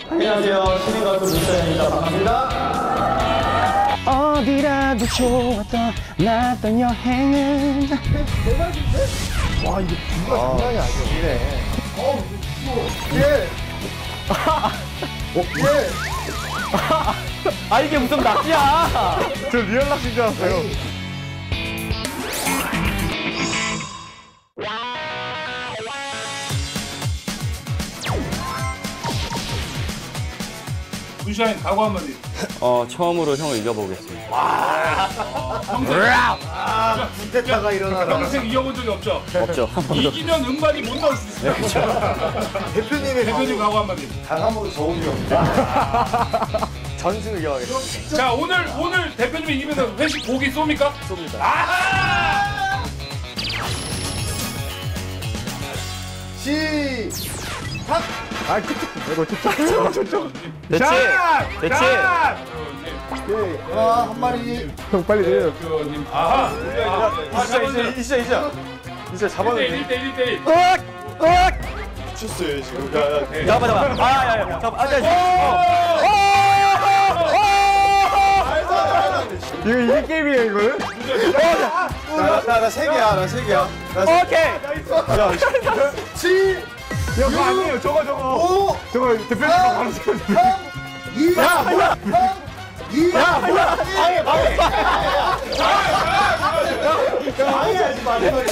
안녕하세요. 신인 가수 문서현입니다. 반갑습니다. 어디라도 좋았던 났던 여행은 와 이게 뷰가 장난이 아니네. 예. 예. 아 이게 무슨 낚시야. 저 리얼 낚시인 줄 알았어요. 문샤인 각오 한마디. 처음으로 형을 이겨보겠습니다. 군대타가 일어나라. 평생 이겨본 적이 없죠? 없죠. 이기면 음반이 못 나올 수 있어요. 대표님의 대표님 각오 한마디. 단 한 번도 적은 적이 없다. 전승을 이어가겠습니다. 자 오늘 대표님이 이기면 회식 고기 쏩니까? 쏩니다. 아! 시작! 아, 그쪽, 이거 저쪽. 됐지? 됐지? 오케이. 한 마리. 형, 빨리 내려. 대표님. 아하! 이제 잡았는데. 1대1. 미쳤어요, 지금. 잠깐만. 야야. 잠깐만. 이게 게임이에요, 이거는? 나 세 개야. 오케이. 야, 그거 아니에요. 저거. 저거 대표님 바로 시켜주세요. 2, 야, 뭐야? 2, 야, 뭐야? 방해하지 마세요.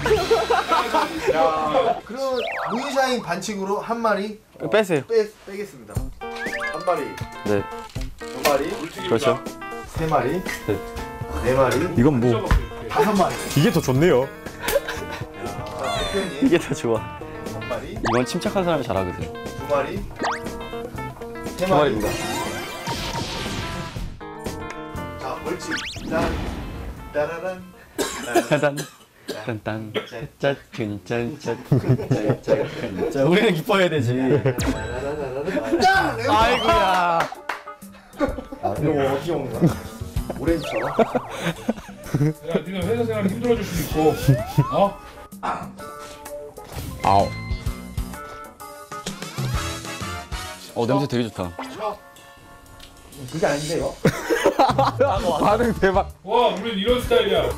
그럼 문샤인 반칙으로 한 마리 빼세요. 빼겠습니다. 한 마리, 네. 두 마리, 그렇죠. 세 마리, 네. 네 마리, 이건 뭐 다섯 마리. 이게 더 좋네요. 대표님 이게 더 좋아. 한 마리, 이건 침착한 사람이 잘하거든. 두 마리, 세 두 마리. 마리입니다. 자, 옳지. 짠, 따라란. 짜잔. 딴딴. 짠짠짠짠짠짠. 우리는 기뻐해야 되지. 아이고야. 이거 어떻게 먹는 거야? 오렌지처럼? 야, 니는 회사 생활 힘들어질 수도 있고. 아우. 냄새 되게 좋다. 그게 아닌데요? 반응 대박. 와, 우린 이런 스타일이야.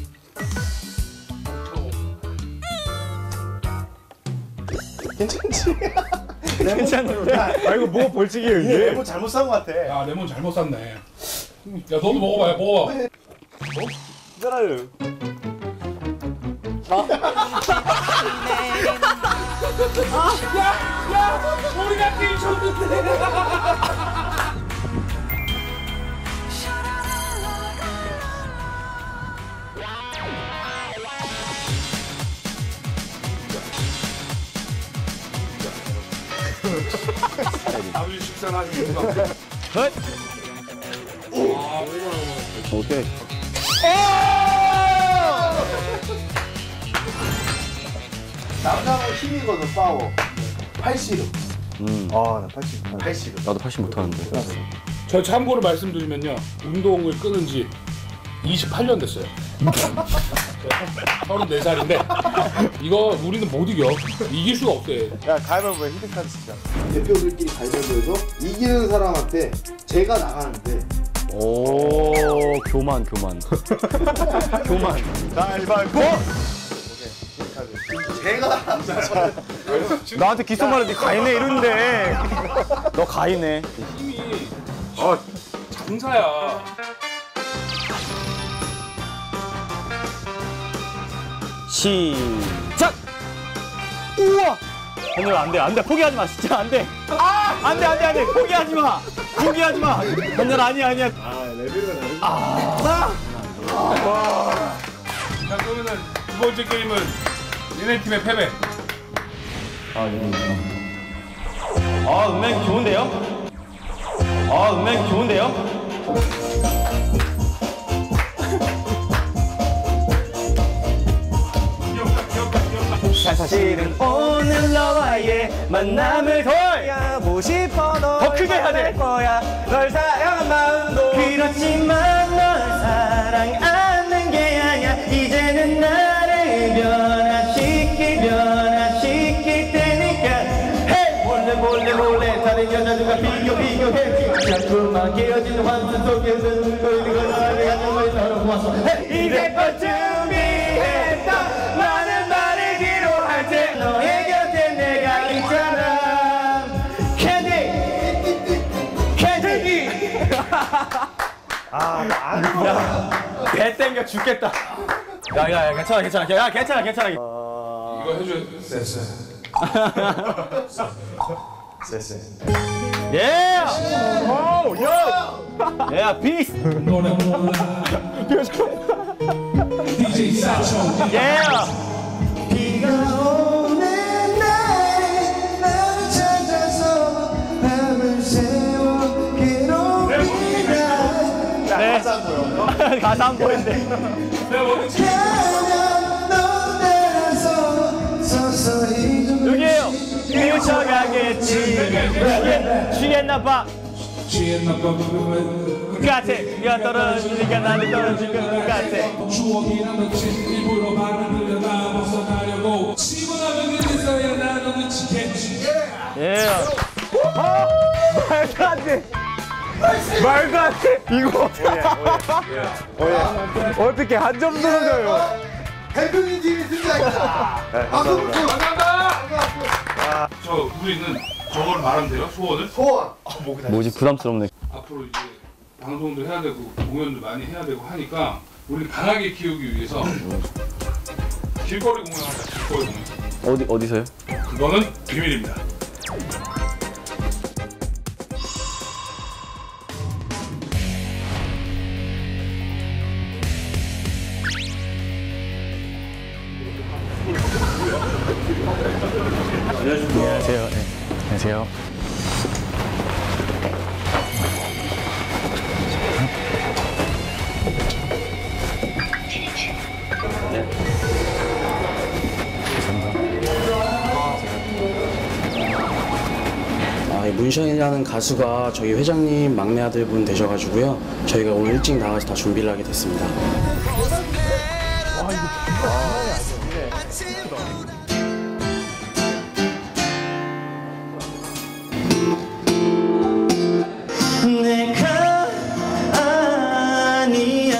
괜찮지? 괜찮은데? 아 이거 뭐 벌칙이에요 이게 이게? 레몬 잘못 산 거 같아. 야, 레몬 잘못 샀네. 야, 너도 먹어봐. 있잖아요. 우리가 게임 쳤는데. 아버지 식사를 하시는구나. 오케이. 남자는 힘이거든, 파워. 80. 나 80. 나도 80 못하는데. 저 참고로 말씀드리면요, 운동을 끊은 지 28년 됐어요. 34살인데 이거 우리는 못 이겨. 이길 수가 없대. 야, 가위바위보에 히든카드 치자. 대표들끼리 가위바위보에서 이기는 사람한테 제가 나가는데. 오, 교만. 가위바위보! 제가 나한테 귓속말로 네 가이네 이러는데. 너 가이네. 힘이 장사야. 시작! 우와! 현열 안 돼. 포기하지 마. 진짜 안 돼. 안 돼. 포기하지 마. 현열 아니야. 레벨이 다르다. 자, 그러면은 두 번째 게임은 얘네 팀의 패배. 음향 좋은데요? 사실은 오늘 너와의 만남을 더 싶어. 더 크게 해야 돼. 널 사랑한 마음도 그렇지만 널 사랑하는 게 아니야. 이제는 나를 변화시킬 테니까. 몰래 다 다른 여자들과 비교해 자꾸만 깨어지는 환상 속에서는 보이는 건 내가 정말 너를 보아서 이제껏 준비했다 많은 말을 기록할 때 너의 곁에 내가 있잖아 캔디 배 땡겨 죽겠다 야 괜찮아 이거 해줘야 돼. 예! 야, 피스! 예! 비가 오는 날에 나를 찾아서 밤을 새워 괴로움이다 네. 가사 안 보이는데. 가면 너 따라서 서서히 좀 여기에요. 미쳐가겠지. 취했나봐. 같아. 네가 떨어지니까 나도 떨어질 것 같아. 추억이라는 일부러 발을 들여다 벗어나려고 치고 나면 그래서야 나는 지겠지. 예. 말도 안 돼. 말도 안 돼. 이거 어떻게 한 점 떨어져요? 대표님 팀이 승자입니다. 감사합니다. 저 우리는 저걸 말하면 돼요? 소원을? 소원. 뭐지 부담스럽네. 앞으로 이제 방송도 해야 되고 공연도 많이 해야 되고 하니까 우리 강하게 키우기 위해서 길거리 공연하자. 길거리 공연. 어디서요? 그거는 비밀입니다. 안녕하세요. 네. 안녕하세요. 문션이라는 가수가 저희 회장님 막내 아들분 되셔가지고요. 저희가 오늘 일찍 나가서 다 준비를 하게 됐습니다. 내가 아니야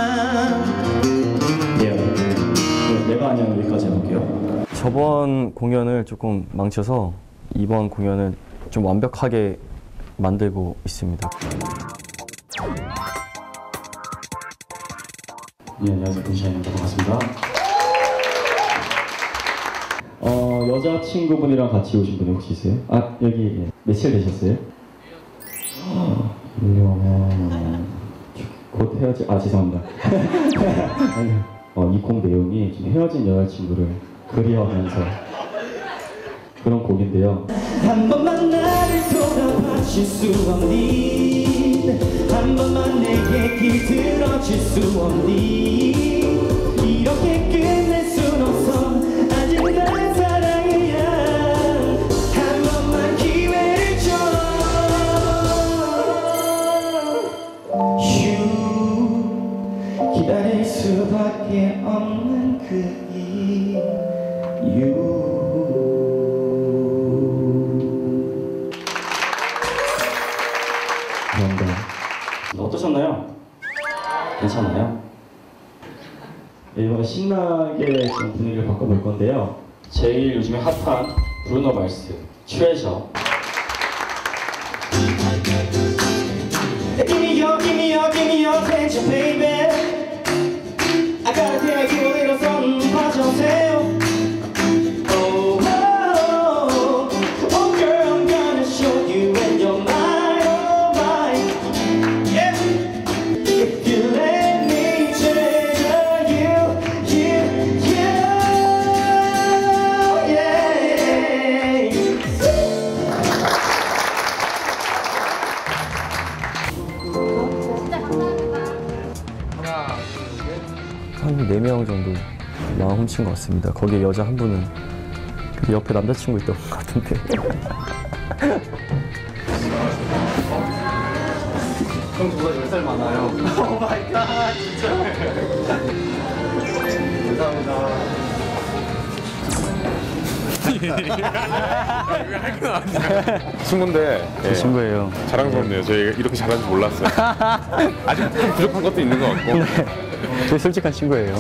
내가 아니면 여기까지 해볼게요. 저번 공연을 조금 망쳐서 이번 공연을 좀 완벽하게 만들고 있습니다. 네, 안녕하세요. 문션입니다. 반갑습니다. 여자친구분이랑 같이 오신 분이 혹시 있어요? 아, 여기 예. 며칠 되셨어요? 1년... 곧 헤어질... 아, 죄송합니다. 이 곡 내용이 좀 헤어진 여자친구를 그리워하면서 그런 곡인데요. 한 번만 나를 돌아봐줄 수 없니 한 번만 내게 길 들어줄 수 없니 이렇게 끝낼 순 없어 아직 난 사랑이야 한 번만 기회를 줘 기다릴 수밖에 없는 그 이유 어떠셨나요? 괜찮아요? 네, 이번에 신나게 좀 분위기를 바꿔볼 건데요. 제일 요즘에 핫한 브루노 마스 트레저. Give me your attention, baby. I gotta take you a little something 봐주세요. Oh, oh, oh, girl, I'm gonna show you when you're mine, oh, mine. Yeah. If you let me treasure you, yeah. 한 4명 정도 마음 훔친 것 같습니다. 거기에 여자 한 분은 그 옆에 남자친구 있던 것 같은데. 그럼 저보다 10살 많아요. 오 마이 갓, 진짜. 감사합니다. 친구인데 친구예요. 자랑스럽네요. 저희가 이렇게 잘하는 줄 몰랐어요. 아직 좀 부족한 것도 있는 것 같고. 되게 솔직한 친구예요.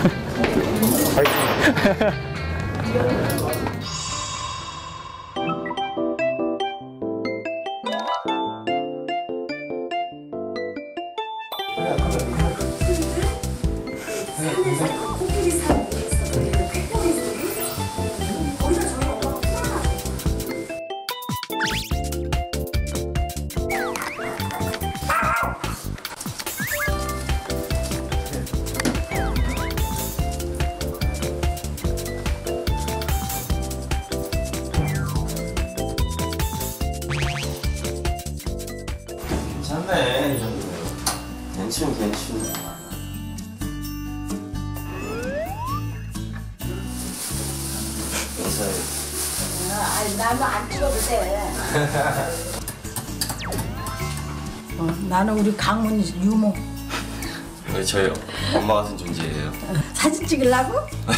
괜찮네 이 정도면. 괜찮. 아니 나는 안 찍어도 돼. 나는 우리 강문 유모. 저희 엄마 같은 존재예요. 사진 찍으려고?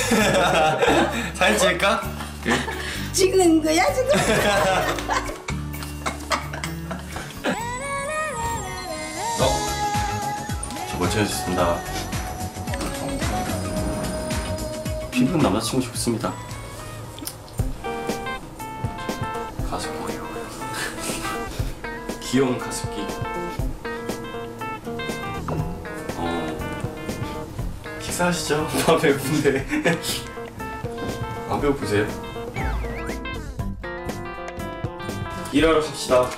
사진 찍을까? 찍는 거야 지금? 저 먼저 해주셨습니다. 피부는 남자친구 좋습니다. 가습기. 귀여운 가습기. 식사하시죠? 나 배고픈데. 안 배고프세요? 일하러 갑시다.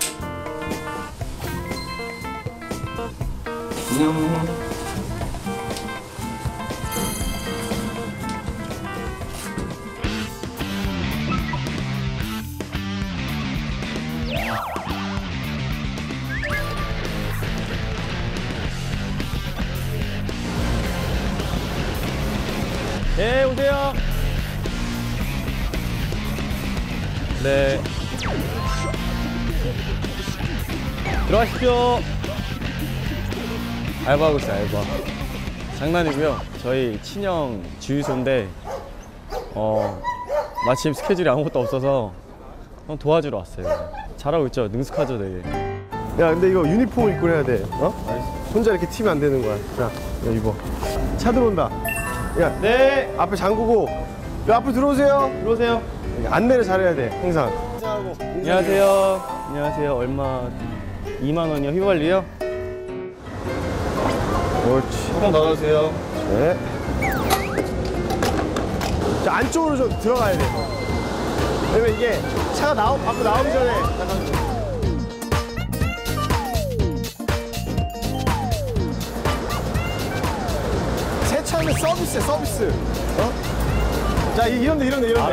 안녕. 네, 오세요. 네. 들어가십시오. 알바하고 있어요, 알바. 장난이고요. 저희 친형 주유소인데, 마침 스케줄이 아무것도 없어서 도와주러 왔어요. 잘하고 있죠? 능숙하죠, 되게. 야, 근데 이거 유니폼 입고 해야 돼. 어? 혼자 이렇게 튀면 안 되는 거야. 자, 야, 입어. 차 들어온다. 야, 네. 앞에 잠그고. 야, 앞으로 들어오세요. 들어오세요. 안내를 잘해야 돼, 항상. 안녕하세요. 안녕하세요. 얼마? 2만 원이요? 휘발유요? 옳지. 한번 더 넣으세요. 네. 자, 안쪽으로 좀 들어가야 돼. 왜냐면 이게 차가 밖으로 나오기 전에 잠깐. 세차는 서비스야, 서비스. 자, 이런데. 알아.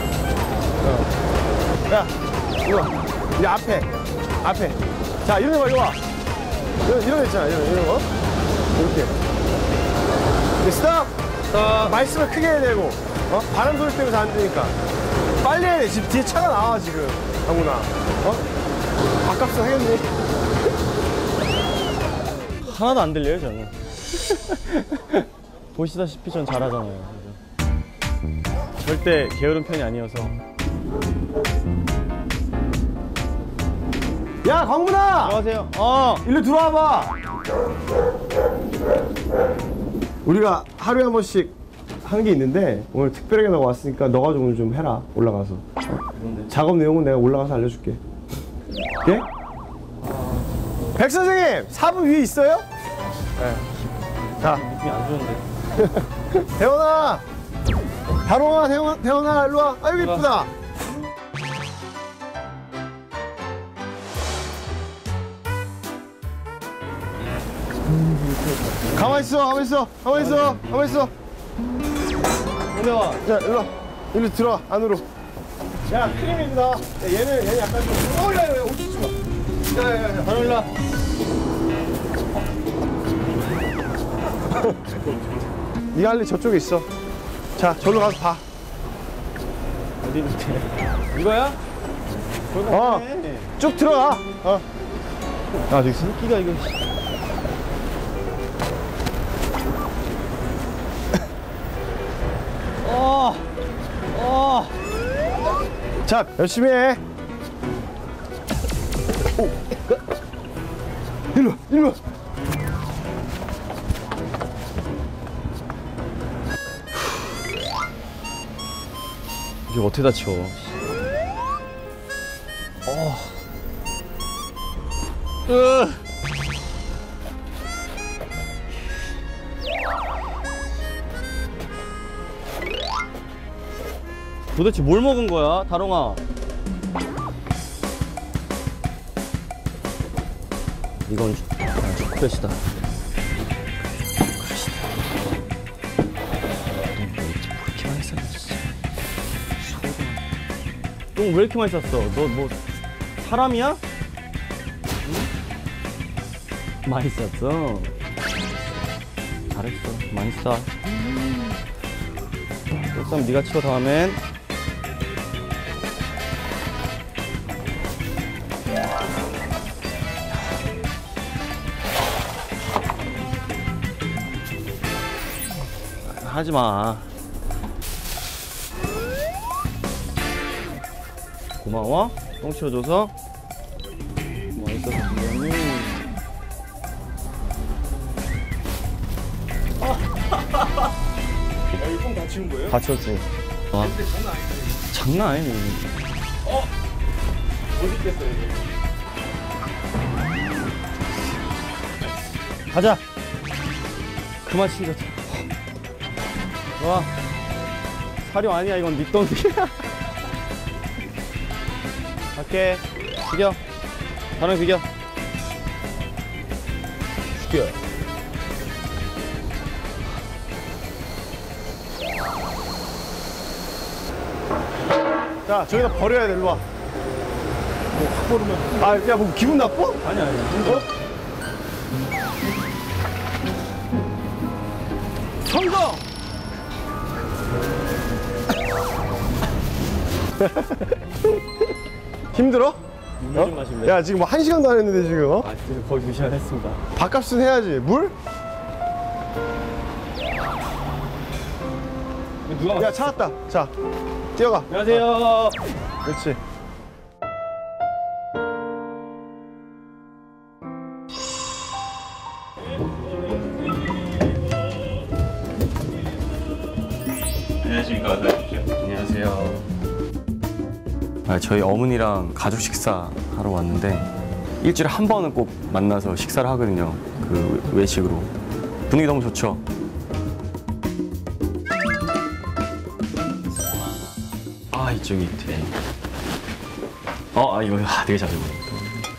야, 이거 와. 이 앞에. 자, 이런 데 봐, 이거 와. 이런 데 있잖아, 이런 거. 이렇게. 스탑! 말씀을 크게 해야 되고, 바람 소리 때문에 잘 안 되니까. 빨리 해야 돼. 지금 뒤에 차가 나와, 지금. 강훈아. 밥값은 하겠니? 하나도 안 들려요, 저는. 보시다시피 전 잘하잖아요. 절대 게으른 편이 아니어서. 야, 광문아! 안녕하세요. 일로 들어와봐. 우리가 하루에 한 번씩 하는 게 있는데 오늘 특별하게 너가 왔으니까 너가 오늘 좀 해라. 올라가서. 작업 내용은 내가 올라가서 알려줄게. 오케이? 백 선생님! 4분 위에 있어요? 네. 자. 느낌이 안 좋은데. 대원아! 다롱아, 대원아, 일로 와. 아이고, 이쁘다. 가만히 있어. 올라와. 자, 일로 들어와, 안으로. 야, 크림입니다. 야, 얘는 약간 좀, 야, 오지 마. 야, 바로 올라. 네가 할 일 저쪽에 있어. 자, 저기로 가서 봐. 어디 있는데? 이거야? 쭉 들어가. 아, 저기 있어. 새끼가 이거. 자, 열심히 해. 오. 일로 와, 일로 와. 이게 어떻게 다쳐? 도대체 뭘 먹은 거야, 다롱아? 이건 초콜릿이다. 똥 왜 이렇게 많이 쌌어? 너 뭐 사람이야? 응? 많이 쌌어. 잘했어. 많이 싸. 또 싸면 네가 치워 다음엔. 하지 마. 고마워. 똥 치워줘서. 맛있어서 미안해. 야, 이 똥 다 치운 거예요? 다 치웠지. 아. 장난 아니네. 멋있겠어요, 가자. 그만 치자. 와. 사료 아니야, 이건 네 똥이야. 갈게. 비겨. 다른 비겨. 죽여. 자, 저기다 버려야 돼, 일로 와. 뭐, 확 버리면. 아, 야, 뭐, 기분 나빠? 아니야, 아니야. 성공! 힘들어? 물 좀 마실래? 야, 지금 뭐 1시간도 안 했는데, 지금, 어? 아, 지금 거의 2시간 했습니다. 밥값은 해야지. 물? 누가 야, 찾았다. 자, 뛰어가. 안녕하세요. 그렇지. 안녕하십니까. 어서 오십시오. 안녕하세요. 아, 저희 어머니랑 가족 식사 하러 왔는데 일주일에 한 번은 꼭 만나서 식사를 하거든요. 그 외식으로. 분위기 너무 좋죠? 아, 이쪽이 되게. 이거 되게 잘 어울린다.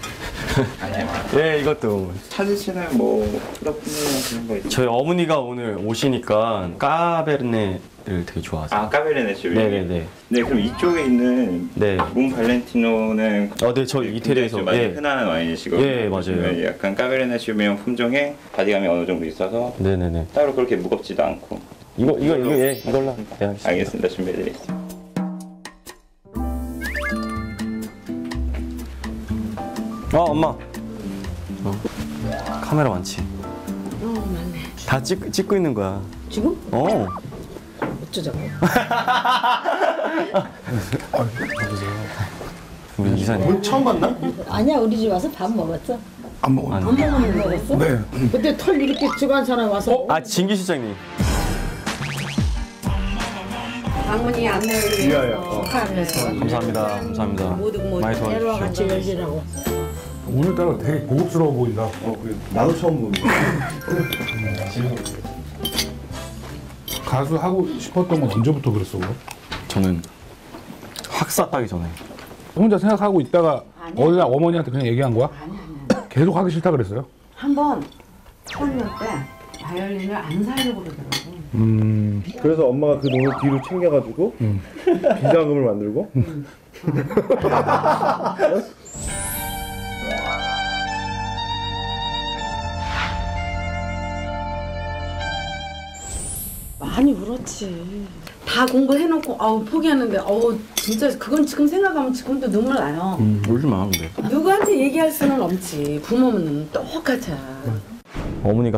예, 이것도. 찾으시는 뭐 프로포즈나 그런 거 있죠? 저희 어머니가 오늘 오시니까 까베르네를 되게 좋아하세요. 아, 까베르네 슈비. 네네네. 네, 그럼 이쪽에 있는 네. 몽 발렌티노는 네, 저 이태리에서. 굉장히 예. 흔한 와인이시고. 예, 맞아요. 약간 까베르네 슈비용 품종에 바디감이 어느 정도 있어서 네네네. 따로 그렇게 무겁지도 않고. 이거 예, 이걸로. 네, 알겠습니다. 알겠습니다. 준비해드리겠습니다. 엄마. 카메라 많지? 맞네. 다 찍고 있는 거야. 지금? 어쩌자고? 우리 이사님. 처음 봤나? 아니야, 우리 집 와서 밥 먹었어. 안 먹어. 밥 먹었어? 네. 그때 털 이렇게 들어간 사람 와서. 진기 실장님. 방문이 안내를 위해서 축하하면서. 감사합니다. 감사합니다. 모두 많이 애로와 도와주십시오. 같이 열리라고. 오늘따라 되게 고급스러워 보인다. 나도 처음 보는 거야. 가수 하고 싶었던 건 언제부터 그랬어? 저는 학사 따기 전에. 혼자 생각하고 있다가 아니야. 어느 날 어머니한테 그냥 얘기한 거야? 아니야. 계속 하기 싫다 그랬어요? 한번 초등학교 때 바이올린을 안 사려고 그러더라고. 그래서 엄마가 그 돈을 뒤로 챙겨가지고 비자금을 만들고 많이 울었지. 다 공부해놓고 포기하는데 진짜 그건 지금 생각하면 지금도 눈물 나요. 울지 마, 근데. 누구한테 얘기할 수는 없지. 부모는 똑같아. 어머니가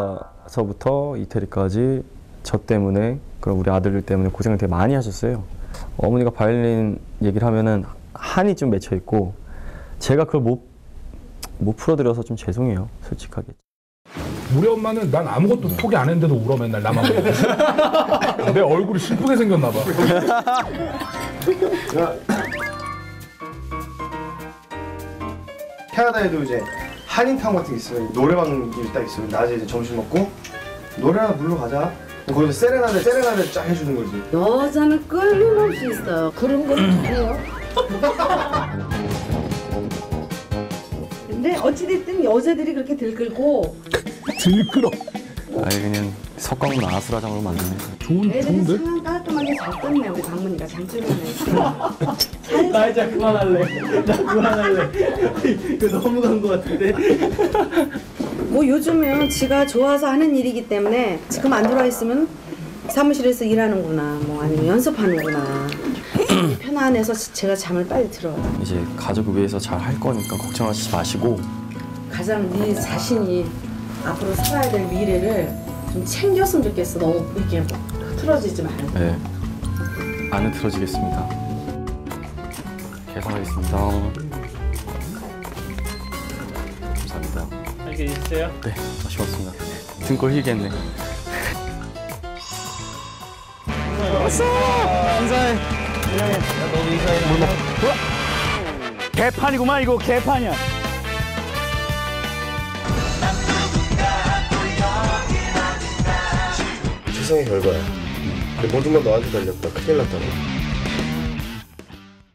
캐나다서부터 이태리까지 저 때문에, 그리고 우리 아들들 때문에 고생을 되게 많이 하셨어요. 어머니가 바이올린 얘기를 하면은 한이 좀 맺혀 있고 제가 그걸 못 풀어드려서 좀 죄송해요, 솔직하게. 우리 엄마는 난 아무것도 포기 안 했는데도 울어 맨날 나만 보고. 내 얼굴이 슬프게 생겼나 봐. 캐나다에도 이제 한인타운 같은 게 있어요. 노래방이 딱 있어요. 낮에 이제 점심 먹고 노래나 부르러 가자. 거기서 세레나데 쫙 해주는 거지. 여자는 끊임없이 있어요. 그런 건 해요. 근데 어찌됐든 여자들이 그렇게 들끓고 들끓어. 아예 그냥 석광문 아수라장으로 만드네. 애들이 참 깔끔하게 잘 떴네. 우리 강문이가 장점이 하나 있어. 나 이제 그만할래. 나 그만할래. 이거 너무 간 것 같은데. 뭐 요즘은 지가 좋아서 하는 일이기 때문에 지금 안 들어와 있으면 사무실에서 일하는구나, 뭐 아니면 연습하는구나. 편안해서 제가 잠을 빨리 들어요. 이제 가족을 위해서 잘 할 거니까 걱정하지 마시고 가장 네 자신이 앞으로 살아야 될 미래를 좀 챙겼으면 좋겠어. 너무 이렇게 흐트러지지 말고. 네, 안 흐트러지겠습니다. 계산하겠습니다. 감사합니다. 알게 있어요? 네, 아쉬웠습니다. 등골 휘겠네. 왔어! 인사해. 너도 인사해. 개판이구만 이거 개판이야. 세상의 결과야. 근데 모든 건 너한테 달렸다. 큰일 났다고.